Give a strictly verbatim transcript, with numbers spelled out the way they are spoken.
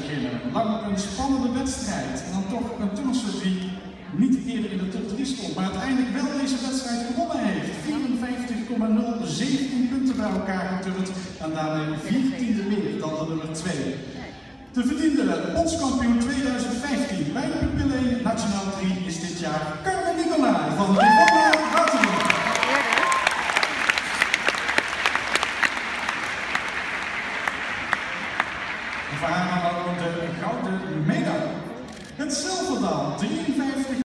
beginnen. Lang een spannende wedstrijd en dan toch een turnster die niet eerder in de top drie stond, maar uiteindelijk wel deze wedstrijd gewonnen heeft. vierenvijftig komma nul zeventien punten bij elkaar geturnd en daarmee veertiende meer dan de nummer twee. De verdiende bondskampioen tweeduizend vijftien bij de Pupillen Nationaal drie is dit jaar Carmen Nicolai van Rivona Rotterdam. Voor haar dan ook de gouden medaille. Het zilver dan, drieënvijftig